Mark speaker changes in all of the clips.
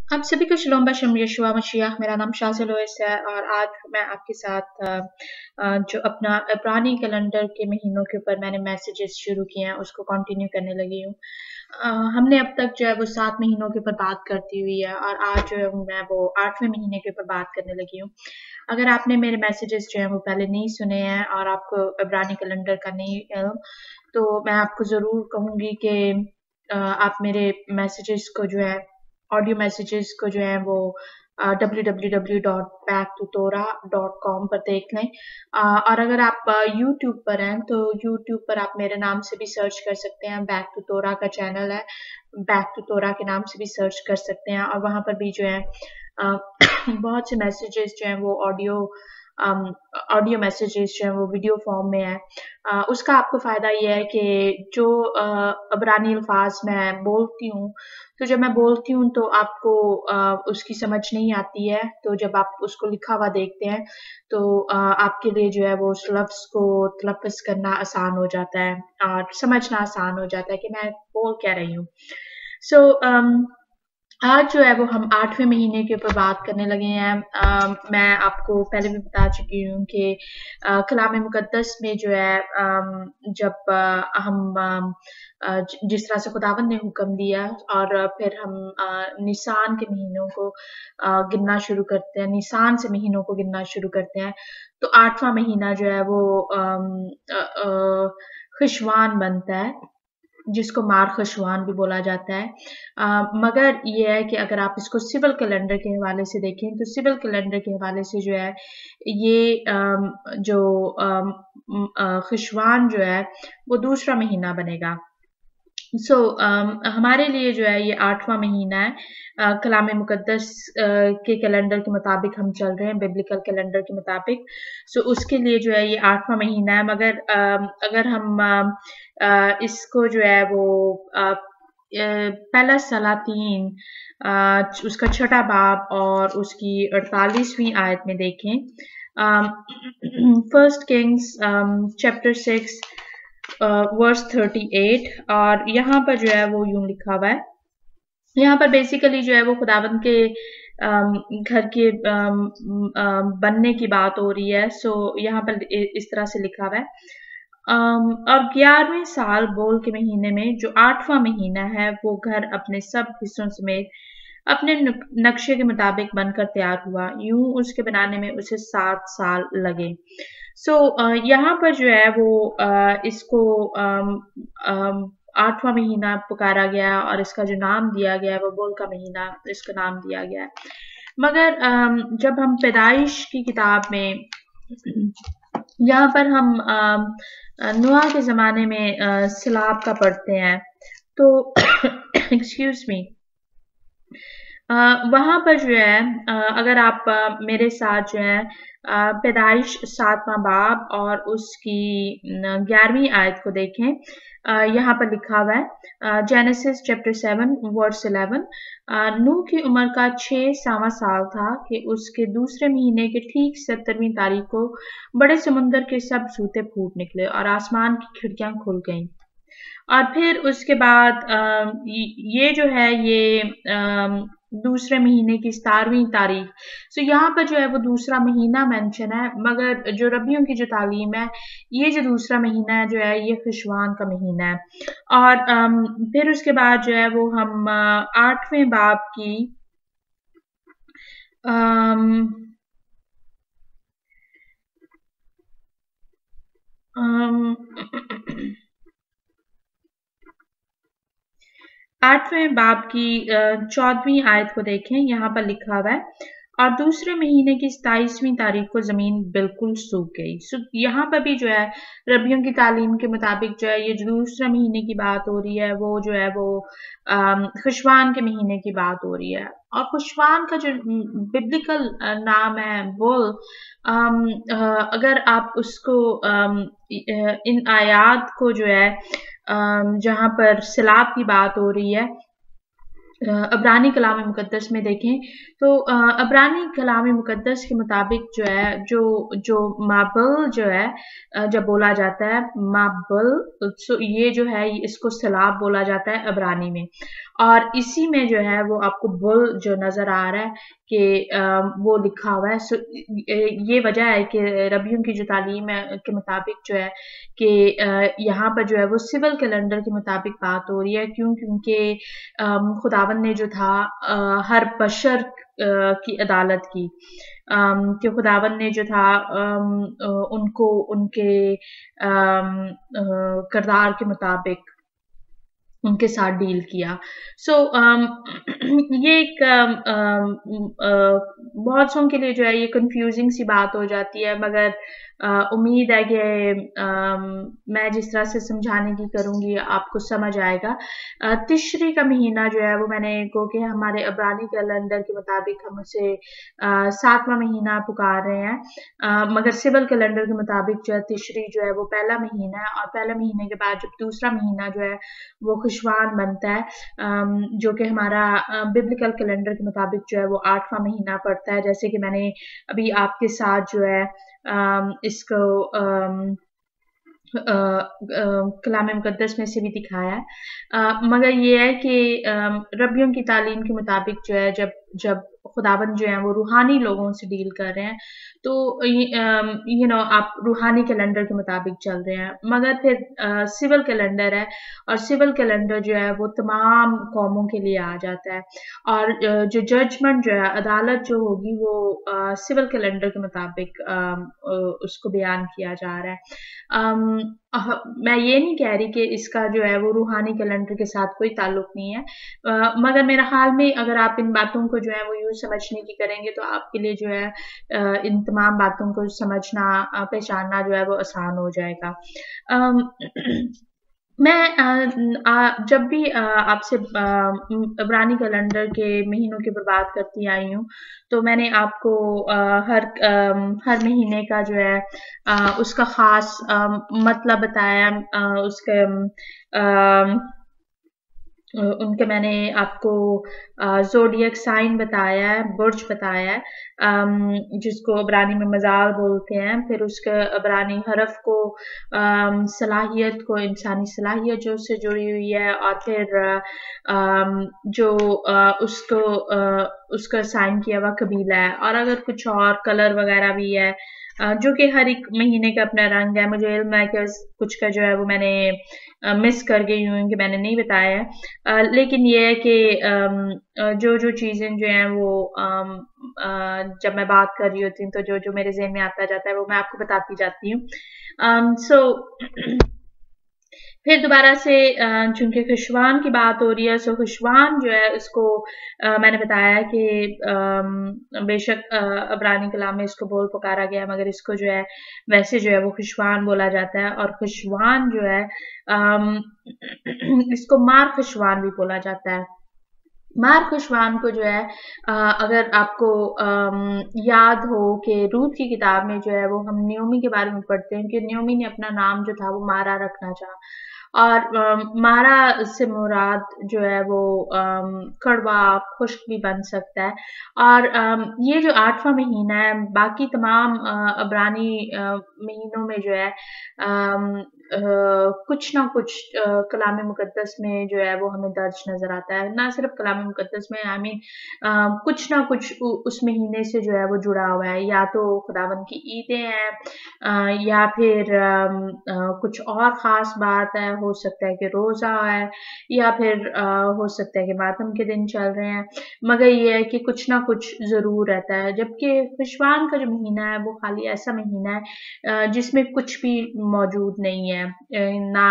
Speaker 1: आप सभी को शलोम बशम यशुआ मशीह। मेरा नाम शाज़िल लुइस है और आज मैं आपके साथ जो अपना इब्रानी कैलेंडर के महीनों के ऊपर मैंने मैसेजेस शुरू किए हैं उसको कंटिन्यू करने लगी हूँ। हमने अब तक जो है वो 7 महीनों के ऊपर बात करती हुई है और आज जो है मैं वो 8वें महीने के ऊपर बात करने लगी हूँ। अगर आपने मेरे मैसेजेस जो हैं वो पहले नहीं सुने हैं और आपको इब्रानी कैलेंडर का नहीं तो मैं आपको ज़रूर कहूँगी कि आप मेरे मैसेजेस को जो है ऑडियो मैसेजेस को जो है वो www.backtotorah.com पर देख लें। और अगर आप यूट्यूब पर हैं तो यूट्यूब पर आप मेरे नाम से भी सर्च कर सकते हैं। बैक टू तोरा का चैनल है, बैक टू तोरा के नाम से भी सर्च कर सकते हैं और वहाँ पर भी जो है बहुत से मैसेजेस जो हैं वो ऑडियो मैसेजेस जो हैं वो वीडियो फॉर्म में है। उसका आपको फ़ायदा ये है कि जो इब्रानी अल्फाज मैं बोलती हूँ तो जब मैं बोलती हूँ तो आपको उसकी समझ नहीं आती है, तो जब आप उसको लिखा हुआ देखते हैं तो आपके लिए जो है वो उस लफ्ज़ को तलफ़्फ़ुज़ करना आसान हो जाता है और समझना आसान हो जाता है कि मैं बोल क्या रही हूँ। सो आज जो है वो हम 8वें महीने के ऊपर बात करने लगे हैं। मैं आपको पहले भी बता चुकी हूँ कि कलाम मुक़द्दस में जो है जब हम जिस तरह से खुदावंद ने हुक्म दिया और फिर हम निसान के महीनों को गिनना शुरू करते हैं, निसान से महीनों को गिनना शुरू करते हैं, तो 8वां महीना जो है वो खशवान बनता है, जिसको मार खशवान भी बोला जाता है। मगर ये है कि अगर आप इसको सिविल कैलेंडर के हवाले से देखें तो सिविल कैलेंडर के हवाले से जो है ये जो खशवान जो है वो दूसरा महीना बनेगा। हमारे लिए जो है ये 8वां महीना है। कलाम मुक़द्दस के कैलेंडर के मुताबिक हम चल रहे हैं, बिब्लिकल कैलेंडर के मुताबिक। उसके लिए जो है ये 8वां महीना है, मगर अगर हम इसको जो है वो पहला सलातीन उसका 6ठा बाब और उसकी 48वीं आयत में देखें। फर्स्ट किंग्स चैप्टर 6 वर्स 38 और यहाँ पर जो है वो यूं लिखा हुआ है। यहाँ पर बेसिकली जो है वो खुदावंद के घर के बनने की बात हो रही है। यहाँ पर इस तरह से लिखा हुआ है। और 11वें साल बोल के महीने में जो 8वां महीना है वो घर अपने सब हिस्सों समेत अपने नक्शे के मुताबिक बनकर तैयार हुआ। यूं उसके बनाने में उसे 7 साल लगे। यहाँ पर जो है वो इसको 8वां महीना पुकारा गया और इसका जो नाम दिया गया है वो बोल का महीना इसका नाम दिया गया है। मगर जब हम पैदाइश की किताब में यहाँ पर हम नूह के ज़माने में सिलाब का पढ़ते हैं तो एक्सक्यूज मी, वहाँ पर जो है अगर आप मेरे साथ जो है पैदाइश 7वां बाब और उसकी 11वीं आयत को देखें। यहाँ पर लिखा हुआ है जेनेसिस चैप्टर 7 वर्स 11। नूह की उम्र का 6वां साल था कि उसके दूसरे महीने के ठीक 70वीं तारीख को बड़े समुंदर के सब सूते फूट निकले और आसमान की खिड़कियां खुल गईं। और फिर उसके बाद ये जो है ये दूसरे महीने की 17वीं तारीख। यहाँ पर जो है वो दूसरा महीना मेंशन है, मगर जो रबियों की जो तालीम है ये जो दूसरा महीना है जो है ये खशवान का महीना है। और फिर उसके बाद जो है वो हम 8वें बाब की आठवें बाब की 14वीं आयत को देखें। यहाँ पर लिखा हुआ है और दूसरे महीने की 27वीं तारीख को जमीन बिल्कुल सूख गई। यहाँ पर भी जो है रबियों की तालीम के मुताबिक जो है ये जो दूसरा महीने की बात हो रही है वो जो है वो खुशवान के महीने की बात हो रही है। और खुशवान का जो बिब्लिकल नाम है वो अगर आप उसको इन आयात को जो है जहाँ पर सिलाब की बात हो रही है अबरानी कलाम मुक़द्दस में देखें तो अबरानी कलाम मुक़द्दस के मुताबिक जो है जो माबल जो है जब बोला जाता है माबल, सो ये जो है इसको सलाब बोला जाता है अबरानी में, और इसी में जो है वो आपको बुल जो नज़र आ रहा है कि वो लिखा हुआ है। सो ये वजह है कि रबियों की जो तालीम है के मुताबिक जो है कि यहाँ पर जो है वो सिविल कैलेंडर के मुताबिक बात हो रही है, क्योंकि खुदावन ने जो था हर बशर की अदालत की, कि खुदावन ने जो था उनको उनके किरदार के मुताबिक उनके साथ डील किया। सो ये एक बहुत सौ के लिए जो है ये कंफ्यूजिंग सी बात हो जाती है, मगर उम्मीद है कि मैं जिस तरह से समझाने की करूँगी आपको समझ आएगा। तिश्री का महीना जो है वो मैंने को कि हमारे अबरानी कैलेंडर के मुताबिक हम उसे 7वां महीना पुकार रहे हैं, मगर सिविल कैलेंडर के मुताबिक जो है तिश्री जो है वो पहला महीना है, और पहला महीने के बाद जब दूसरा महीना जो है वो खुशवान बनता है, जो कि हमारा बिब्लिकल कैलेंडर के मुताबिक जो है वो 8वां महीना पड़ता है, जैसे कि मैंने अभी आपके साथ जो है इसको कलाम मुक़द्दस में से भी दिखाया है। मगर ये है कि रबियों की तालीम के मुताबिक जो है जब खुदाबंद जो है वो रूहानी लोगों से डील कर रहे हैं, तो आप रूहानी कैलेंडर के मुताबिक चल रहे हैं, मगर फिर सिविल कैलेंडर है, और सिविल कैलेंडर जो है वो तमाम कौमों के लिए आ जाता है, और जो जजमेंट जो है अदालत जो होगी वो सिविल कैलेंडर के मुताबिक उसको बयान किया जा रहा है। मैं ये नहीं कह रही कि इसका जो है वो रूहानी कैलेंडर के साथ कोई ताल्लुक नहीं है, मगर मेरा ख्याल में अगर आप इन बातों को जो है वो यूँ समझने की करेंगे तो आपके लिए जो है इन तमाम बातों को समझना पहचानना जो है वो आसान हो जाएगा। मैं जब भी आपसे इब्रानी कैलेंडर के महीनों की बात करती आई हूँ, तो मैंने आपको हर महीने का जो है उसका ख़ास मतलब बताया, उसके उनके मैंने आपको ज़ोडिएक साइन बताया है, बुर्ज बताया है, जिसको इब्रानी में मज़ार बोलते हैं। फिर उसके इब्रानी हरफ को सलाहियत को इंसानी सलाहियत जो उससे जुड़ी हुई है, और फिर जो उसको उसका साइन किया हुआ कबीला है, और अगर कुछ और कलर वगैरह भी है, जो कि हर एक महीने का अपना रंग है। मुझे इल्म है कि कुछ का जो है वो मैंने मिस कर गई हूँ कि मैंने नहीं बताया है, लेकिन ये है कि जो चीज़ें जो हैं वो जब मैं बात कर रही होती हूँ तो जो मेरे ज़हन में आता जाता है वो मैं आपको बताती जाती हूँ। सो फिर दोबारा से चूंकि खुशवान की बात हो रही है, सो खुशवान जो है उसको मैंने बताया कि बेशक इब्रानी कलाम में इसको बोल पुकारा गया, मगर इसको जो है वैसे जो है वो खुशवान बोला जाता है, और खुशवान जो है इसको मार खुशवान भी बोला जाता है। मार खुशवान को जो है अगर आपको याद हो कि रूत की किताब में जो है वो हम न्योमी के बारे में पढ़ते हैं कि न्योमी ने अपना नाम जो था वो मारा रखना चाहा, और मारा से मुराद जो है वो कड़वा खुश्क भी बन सकता है। और ये जो 8वां महीना है, बाकी तमाम इब्रानी महीनों में जो है कुछ ना कुछ कलाम मुक़द्दस में जो है वो हमें दर्ज नज़र आता है। ना सिर्फ कलाम मुक़द्दस में, आई मीन कुछ ना कुछ उस महीने से जो है वो जुड़ा हुआ है, या तो खुदावंद की ईदें हैं, या फिर कुछ और ख़ास बात है, हो सकता है कि रोज़ा है, या फिर हो सकता है कि मातम के दिन चल रहे हैं, मगर ये है कि कुछ ना कुछ ज़रूर रहता है। जबकि खुशवान का जो महीना है वो खाली ऐसा महीना है जिसमें कुछ भी मौजूद नहीं है, ना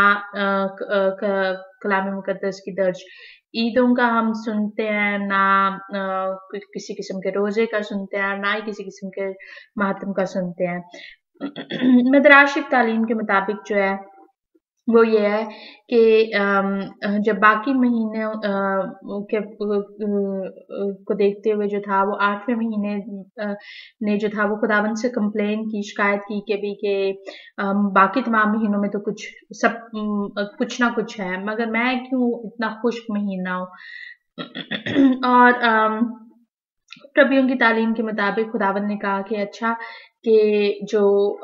Speaker 1: कलाम मुक़द्दस की दर्ज ईदों का हम सुनते हैं, ना किसी किस्म के रोज़े का सुनते हैं, ना ही किसी किस्म के मातम का सुनते हैं। मदराशिक तालीम के मुताबिक जो है वो ये है कि जब बाकी महीने को देखते हुए जो था वो 8वें महीने ने जो था वो खुदावंद से कंप्लेन की, शिकायत की कि बाकी तमाम महीनों में तो कुछ ना कुछ है, मगर मैं क्यों इतना खुश्क महीना हूँ। اور रबियों की तालीम के मुताबिक खुदावंद ने कहा कि अच्छा कि जो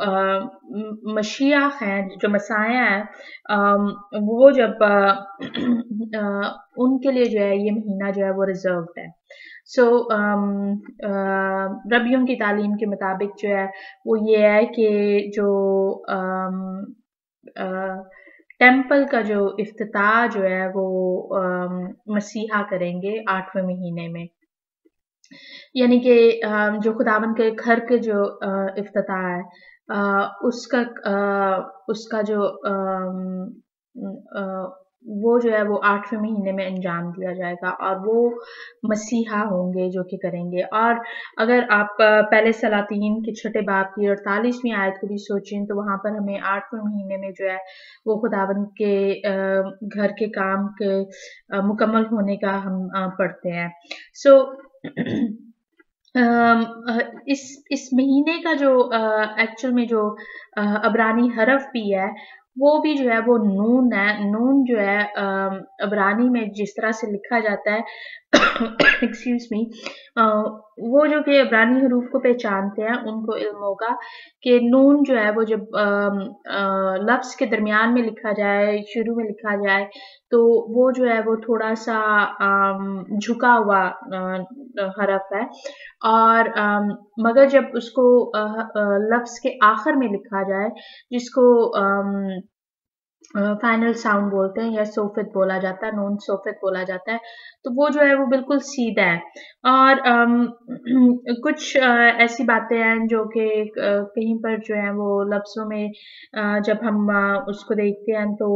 Speaker 1: मसीहा है, जो मसाया है, वो जब उनके लिए जो है ये महीना जो है वो रिजर्व्ड है। सो रबियों की तालीम के मुताबिक जो है वो ये है कि जो टेम्पल का जो इफ्तिताह जो है वो मसीहा करेंगे 8वें महीने में, यानी कि जो खुदावंद के घर के जो इफ्तिताह है उसका जो वो जो है वो 8वें महीने में अंजाम दिया जाएगा और वो मसीहा होंगे जो कि करेंगे। और अगर आप पहले सलातीन के छठे बाब की 48वीं आयत को भी सोचें तो वहां पर हमें 8वें महीने में जो है वो खुदावंद के घर के काम के मुकम्मल होने का हम पढ़ते हैं। सो इस महीने का जो एक्चुअल में जो अबरानी हरफ भी है वो भी जो है वो नून है। नून जो है अबरानी में जिस तरह से लिखा जाता है एक्सक्यूज मी, वो जो कि अबरानी हरूफ को पहचानते हैं उनको इल्म होगा कि नून जो है वो जब लफ्ज़ के दरमियान में लिखा जाए, शुरू में लिखा जाए, तो वो जो है वो थोड़ा सा झुका हुआ हरफ है। और मगर जब उसको लफ्ज़ के आखिर में लिखा जाए जिसको फाइनल साउंड बोलते हैं या सोफित बोला जाता है, नून सोफित बोला जाता है, तो वो जो है वो बिल्कुल सीधा है। और कुछ ऐसी बातें हैं जो कि कहीं पर जो है वो लफ्ज़ों में जब हम उसको देखते हैं तो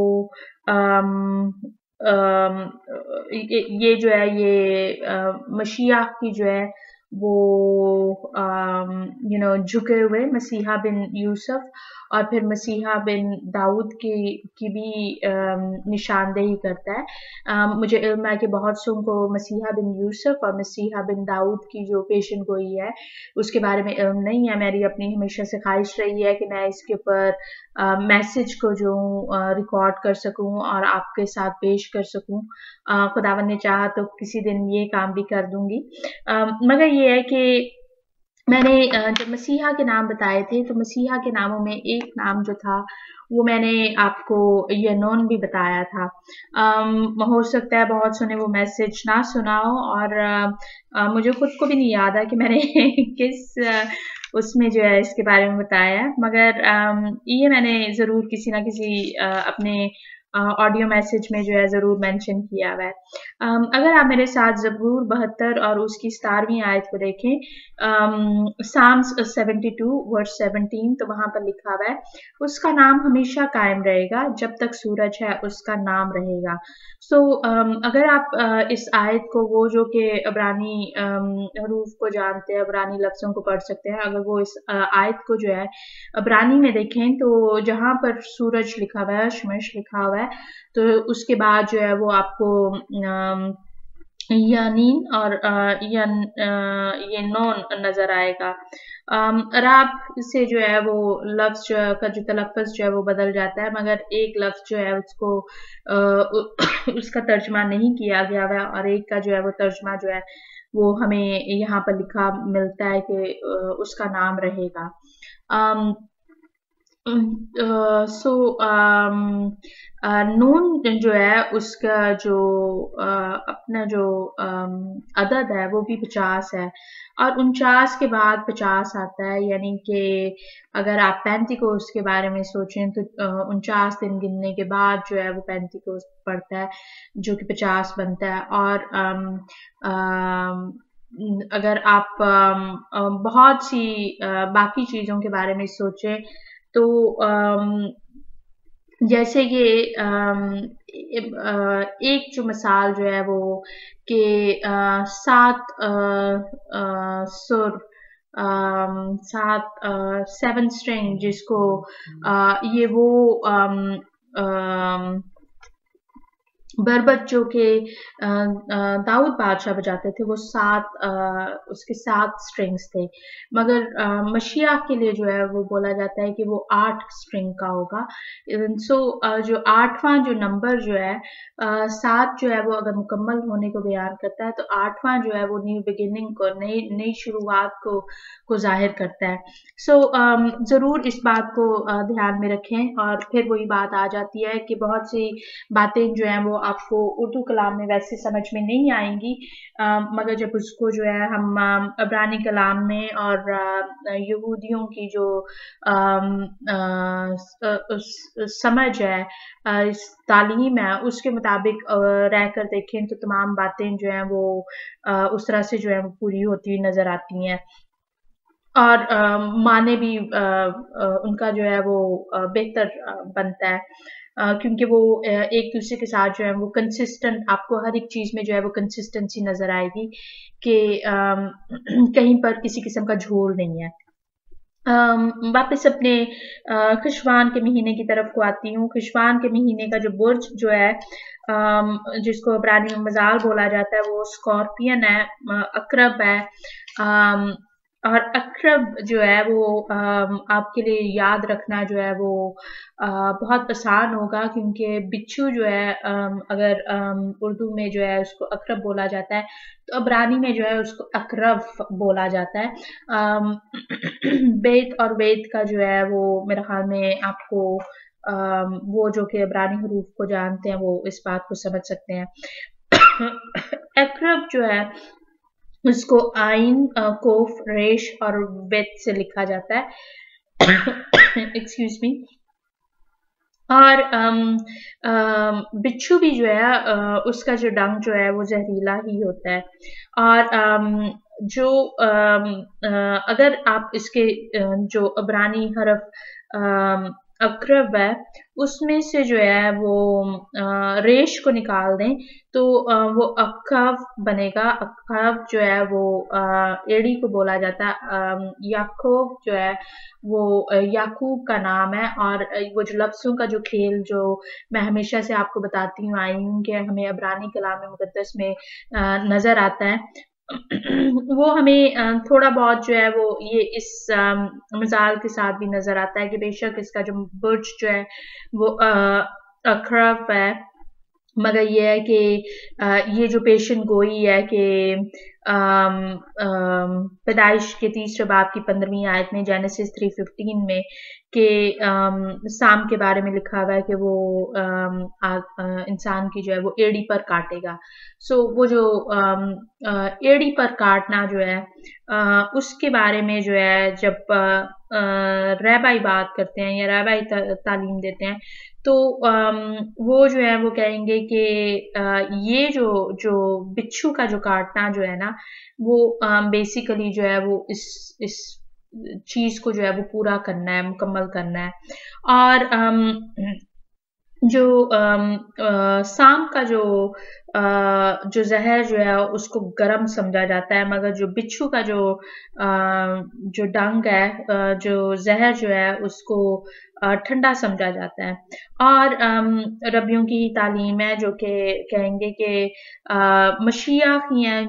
Speaker 1: ये जो है ये मसीहा की जो है वो झुके हुए मसीहा बिन यूसुफ और फिर मसीहा बिन दाऊद की भी निशानदेही करता है। मुझे इल्म है कि बहुत सो को मसीहा बिन यूसुफ और मसीहा बिन दाऊद की जो पेशन गोई है उसके बारे में इल्म नहीं है। मेरी अपनी हमेशा से ख्वाहिश रही है कि मैं इसके ऊपर मैसेज को जो रिकॉर्ड कर सकूं और आपके साथ पेश कर सकूं। खुदावन ने चाहा तो किसी दिन ये काम भी कर दूंगी। मगर ये है कि मैंने जब मसीहा के नाम बताए थे तो मसीहा के नामों में एक नाम जो था वो मैंने आपको यनोन भी बताया था। हो सकता है बहुत सुने वो मैसेज ना सुना हो और मुझे खुद को भी नहीं याद है कि मैंने किस उसमें जो है इसके बारे में बताया है, मगर ये मैंने ज़रूर किसी ना किसी अपने ऑडियो मैसेज में जो है ज़रूर मेंशन किया हुआ है। अगर आप मेरे साथ ज़बूर 72 और उसकी 17वीं आयत को देखें, साम्स 72 वर्स 17, तो वहां पर लिखा हुआ है उसका नाम हमेशा कायम रहेगा, जब तक सूरज है उसका नाम रहेगा। सो अगर आप इस आयत को वो जो कि अबरानी हरूफ को जानते हैं, अबरानी लफ्ज़ों को पढ़ सकते हैं, अगर वो इस आयत को जो है अबरानी में देखें तो जहां पर सूरज लिखा हुआ है, शमश लिखा हुआ है, तो उसके बाद जो है वो आपको यानीन और ये नोन नजर आएगा। अराब से जो है वो लफ्ज का जो तलफ़्फ़ुज़ जो है वो बदल जाता है, मगर एक लफ्ज जो है उसको उसका तर्जमा नहीं किया गया है और एक का जो है वो तर्जमा जो है वो हमें यहाँ पर लिखा मिलता है कि उसका नाम रहेगा। सो नून जो है उसका जो अपना जो अदद है वो भी 50 है और 49 के बाद 50 आता है, यानी कि अगर आप पेंटिकोस्ट के बारे में सोचें तो 49 दिन गिनने के बाद जो है वो पेंटिकोस्ट पड़ता है जो कि 50 बनता है। और अगर आप बहुत सी बाकी चीज़ों के बारे में सोचें तो जैसे कि एक जो मिसाल जो है वो कि 7 सुर 7 स्ट्रिंग जिसको ये वो बरबत जो कि दाऊद बादशाह बजाते थे, वो उसके 7 स्ट्रिंग्स थे, मगर मशीह के लिए जो है वो बोला जाता है कि वो 8 स्ट्रिंग का होगा। सो जो 8वां जो नंबर जो है 7 जो है वो अगर मुकम्मल होने को बयान करता है, तो 8वां जो है वो न्यू बिगिनिंग को, नई नई शुरुआत को ज़ाहिर करता है। सो ज़रूर इस बात को ध्यान में रखें, और फिर वही बात आ जाती है कि बहुत सी बातें जो हैं वो आपको उर्दू कलाम में वैसे समझ में नहीं आएंगी, मगर जब उसको जो है हम इब्रानी कलाम में और यहूदियों की जो समझ है, इस तालीम है, उसके मुताबिक रह कर देखें तो तमाम बातें जो हैं वो उस तरह से जो है वो पूरी होती हुई नजर आती हैं, और माने भी उनका जो है वो बेहतर बनता है, क्योंकि वो एक दूसरे के साथ जो है वो कंसिस्टेंट, आपको हर एक चीज में जो है वो कंसिस्टेंसी नजर आएगी कि कहीं पर किसी किस्म का झोल नहीं है। वापस अपने खुशवान के महीने की तरफ को आती हूँ। खुशवान के महीने का जो बुर्ज जो है, जिसको इब्रानी में मजाल बोला जाता है, वो स्कॉर्पियन है, अकरब है। और अकरब जो है वो आपके लिए याद रखना जो है वो बहुत आसान होगा, क्योंकि बिच्छू जो है अगर उर्दू में जो है उसको अकरब बोला जाता है, तो इब्रानी में जो है उसको अकरब बोला जाता है। बेत और वेद का जो है वो मेरे ख्याल में आपको वो जो कि इब्रानी हरूफ को जानते हैं वो इस बात को समझ सकते हैं। अकरब जो है उसको आइन, कोफ, रेश और वेद से लिखा जाता है। Excuse me. और बिच्छू भी जो है उसका जो डंग जो है वो जहरीला ही होता है, और जो अगर आप इसके जो इब्रानी हरफ अकरब है उसमें से जो है वो रेश को निकाल दें, तो वो अकफ बनेगा। अकफ जो है वो एड़ी को बोला जाता है। याकूब जो है वो याकूब का नाम है, और वो जो लफ्ज़ों का जो खेल जो मैं हमेशा से आपको बताती हूँ आई हूँ कि हमें इब्रानी कलाम मुक़द्दस में नज़र आता है, वो हमें थोड़ा बहुत जो है वो ये इस मिसाल के साथ भी नज़र आता है कि बेशक इसका जो बुर्ज जो है वो अखरफ है, मगर ये है कि ये जो पेशन गोई है कि पैदाइश के 3 बाब की 15वीं आयत में जेनेसिस 3:15 में कि साम के बारे में लिखा हुआ है कि वो इंसान की जो है वो एड़ी पर काटेगा। सो वो जो एड़ी पर काटना जो है उसके बारे में जो है जब रैबाई बात करते हैं या रैबाई तालीम देते हैं, तो वो जो है वो कहेंगे कि ये जो बिच्छू का जो काटना जो है ना, वो बेसिकली जो है वो इस चीज को जो है वो पूरा करना है, मुकम्मल करना है। और जो साम का जो जहर जो है उसको गर्म समझा जाता है, मगर जो बिच्छू का जो डंग है, जो जहर जो है उसको ठंडा समझा जाता है। और रबियों की तालीम है जो कि कहेंगे कि मशीया ही हैं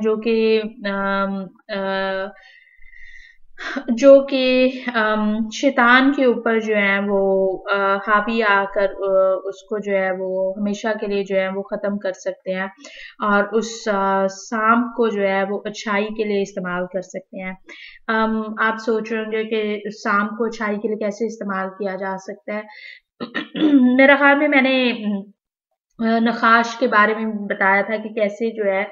Speaker 1: जो कि शैतान के ऊपर जो है वो हावी आकर उसको जो है वो हमेशा के लिए जो है वो ख़त्म कर सकते हैं, और उस सांप को जो है वो अच्छाई के लिए इस्तेमाल कर सकते हैं। आप सोच रहे होंगे कि सांप को अच्छाई के लिए कैसे इस्तेमाल किया जा सकता है। मेरा ख्याल में मैंने नखाश के बारे में बताया था कि कैसे जो है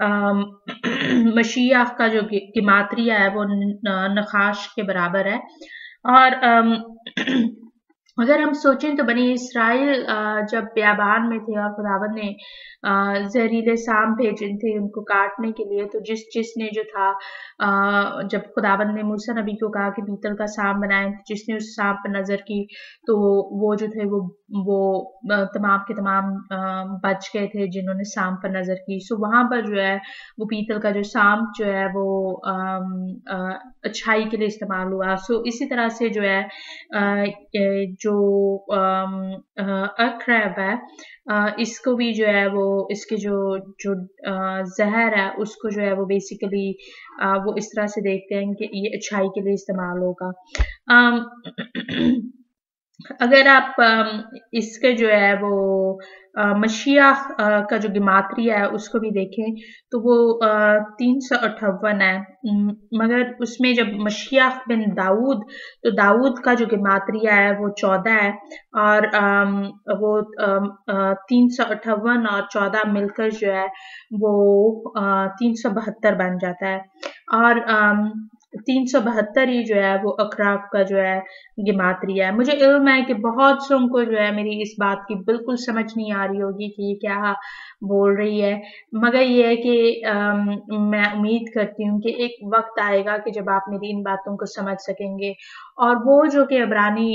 Speaker 1: मशीया का जो गिमात्रिया है वो नखाश के बराबर है। और अगर हम सोचें तो बनी इसराइल जब बियाबान में थे और खुदावंद ने जहरीले सांप भेजे थे उनको काटने के लिए, तो जिसने जो था जब खुदावंद ने मूसा नबी को कहा कि पीतल का सांप बनाए, जिसने उस सांप पर नजर की तो वो जो थे वो तमाम के तमाम बच गए थे जिन्होंने सांप पर नजर की। सो वहां पर जो है वो पीतल का जो सांप जो है वो अच्छाई के लिए इस्तेमाल हुआ। सो इसी तरह से जो है जो अक्रैब है, इसको भी जो है वो इसके जो जो जहर है उसको जो है वो बेसिकली वो इस तरह से देखते हैं कि ये अच्छाई के लिए इस्तेमाल होगा। अगर आप इसके जो है वो मशीया का जो गिमात्रिया है उसको भी देखें तो वो 358 है, मगर उसमें जब मशीया बिन दाऊद, तो दाऊद का जो गिमात्रिया है वो 14 है, और वो 358 और 14 मिलकर जो है वो 372 बन जाता है, और 372 ही जो है वो अखराफ का जो है गिमात्रिया है। मुझे इल्म है कि बहुत से को जो है मेरी इस बात की बिल्कुल समझ नहीं आ रही होगी कि ये क्या बोल रही है, मगर ये है कि मैं उम्मीद करती हूँ कि एक वक्त आएगा कि जब आप मेरी इन बातों को समझ सकेंगे, और वो जो कि इब्रानी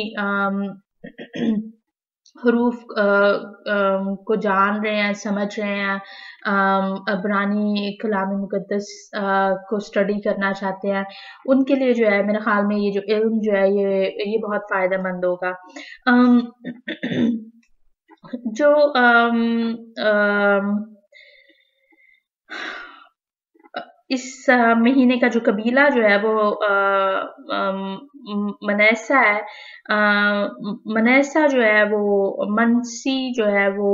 Speaker 1: हरूफ को जान रहे हैं, समझ रहे हैं, इब्रानी कलाम मुक़द्दस को स्टडी करना चाहते हैं, उनके लिए जो है मेरे ख्याल में ये जो इल्म जो है ये बहुत फ़ायदेमंद होगा। जो इस महीने का जो कबीला जो है वो मनैसा है। मनैसा जो है वो मनसी जो है वो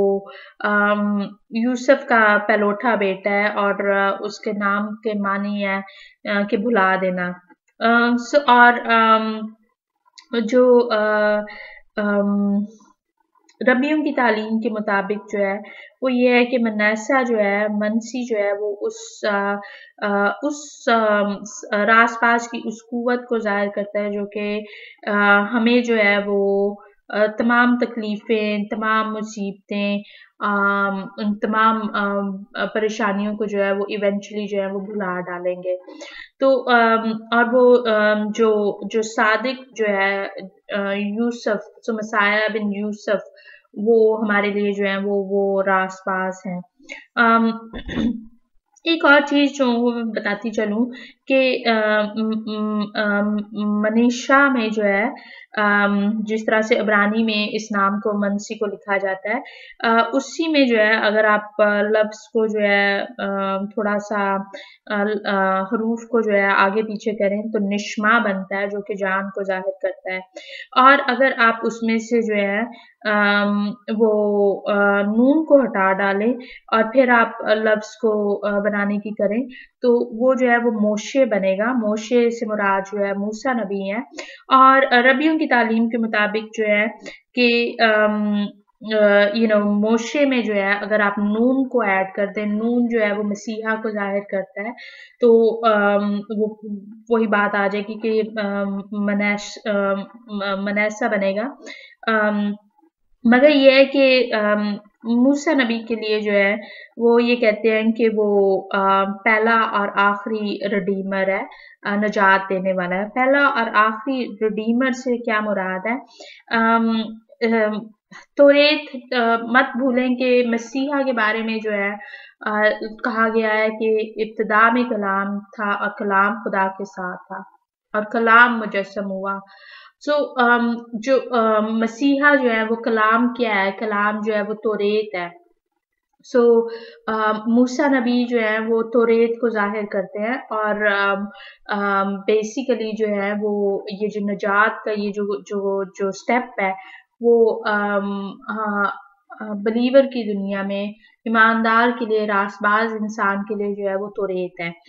Speaker 1: यूसुफ का पहलोठा बेटा है, और उसके नाम के मानी है कि भुला देना। और जो रबियों की तालीम के मुताबिक जो है वो ये है कि मनैसा जो है, मनसी जो है वो उस रास पास की उस कुव्वत को ज़ाहिर करता है जो कि हमें जो है वो तमाम तकलीफ़ें, तमाम मुसीबतें, उन तमाम परेशानियों को जो है वो इवेंचुअली जो है वो भुला डालेंगे। तो और वो जो सादिक जो है यूसुफ, जो मसाया बिन यूसुफ, वो हमारे लिए जो है वो रास पास हैं। एक और चीज़ जो वो मैं बताती चलूँ कि मनीषा में जो है जिस तरह से इब्रानी में इस नाम को मनसी को लिखा जाता है, उसी में जो है अगर आप लफ्ज़ को जो है थोड़ा सा हरूफ को जो है आगे पीछे करें तो निश्मा बनता है जो कि जान को ज़ाहिर करता है, और अगर आप उसमें से जो है वो नून को हटा डालें और फिर आप लफ्ज़ को बनाने की करें तो वो जो है वो मोशे बनेगा। मोशे से मुराद जो है मूसा नबी है, और रबियों की तालीम के मुताबिक जो है कि मोशे में जो है अगर आप नून को ऐड कर दें, नून जो है वो मसीहा को ज़ाहिर करता है, तो वो वही बात आ जाएगी कि मनैसा बनेगा। मगर ये है कि मूसा नबी के लिए जो है वो ये कहते हैं कि वो पहला और आखिरी रिडीमर है, नजात देने वाला है। पहला और आखिरी रिडीमर से क्या मुराद है? तौरेत मत भूलें कि मसीहा के बारे में जो है कहा गया है कि इब्तिदा में कलाम था और कलाम खुदा के साथ था और कलाम मुजस्सम हुआ। जो मसीहा जो है वो कलाम क्या है? कलाम जो है वो तौरेत है। मूसा नबी जो है वो तौरेत को ज़ाहिर करते हैं, और बेसिकली जो है वो ये जो नजात का ये जो स्टेप है वो बिलीवर की दुनिया में ईमानदार के लिए, रासबाज इंसान के लिए जो है वो तौरेत है।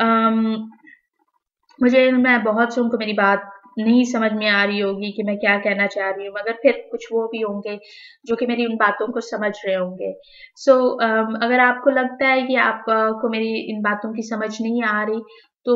Speaker 1: मैं बहुत से उनको मेरी बात नहीं समझ में आ रही होगी कि मैं क्या कहना चाह रही हूँ, मगर फिर कुछ वो भी होंगे जो कि मेरी उन बातों को समझ रहे होंगे। अगर आपको लगता है कि आपको मेरी इन बातों की समझ नहीं आ रही, तो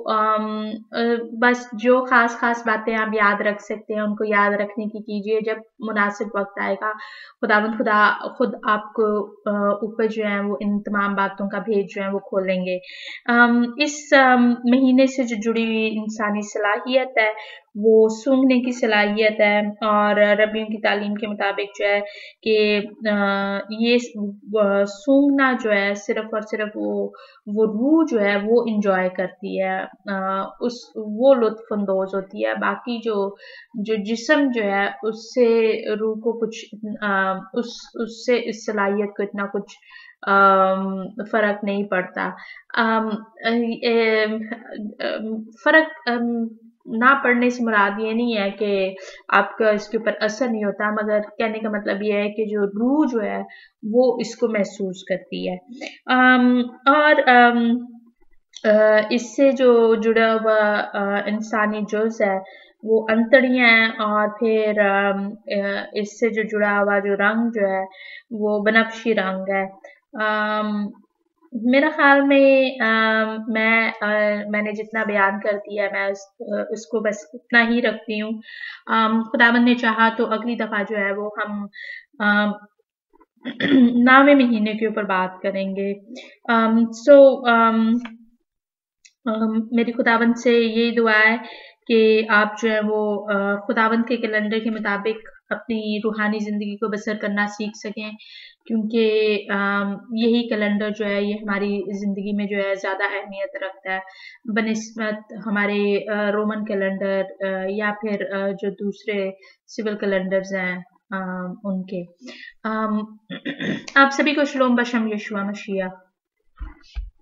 Speaker 1: बस जो खास बातें आप याद रख सकते हैं उनको याद रखने की कीजिए। जब मुनासिब वक्त आएगा खुदा खुद आपको ऊपर जो है वो इन तमाम बातों का भेद जो है वो खोलेंगे। इस महीने से जो जुड़ी हुई इंसानी सलाहियत है وہ سونگھنے کی صلاحیت ہے، اور ربیوں کی تعلیم کے مطابق جو ہے کہ یہ سونگھنا جو ہے صرف اور صرف وہ روح جو ہے وہ انجوائے کرتی ہے، وہ لطف اندوز ہوتی ہے، باقی جو جسم جو ہے اس سے روح کو کچھ اس سے اس صلاحیت کو اتنا کچھ فرق نہیں پڑتا۔ ام، ام، فرق نہ پڑھنے سے مراد یہ نہیں ہے کہ آپ کا اس کے اوپر اثر نہیں ہوتا، مگر کہنے کا مطلب یہ ہے کہ جو روح جو ہے وہ اس کو محسوس کرتی ہے۔ اور اس سے جو جڑا ہوا انسانی جز ہے وہ انتڑیاں ہیں، اور پھر اس سے جو جڑا ہوا جو رنگ جو ہے وہ بنفشی رنگ ہے۔ میرا خیال میں نے جتنا بیان کر دیا میں اس کو بس اتنا ہی رکھتی ہوں۔ خداوند نے چاہا تو اگلی دفعہ جو ہے وہ ہم 9ویں مہینے کے اوپر بات کریں گے۔ سو میری خداوند سے یہی دعا ہے کہ آپ جو ہے وہ خداوند کے کیلنڈر کے مطابق اپنی روحانی زندگی کو بسر کرنا سیکھ سکیں، کیونکہ یہی کیلنڈر جو ہے یہ ہماری زندگی میں جو ہے زیادہ اہمیت رکھتا ہے بنسبت ہمارے رومن کیلنڈر یا پھر جو دوسرے سول کیلنڈرز ہیں ان کے۔ آپ سبھی کو شلوم بشم یشوع مسیح۔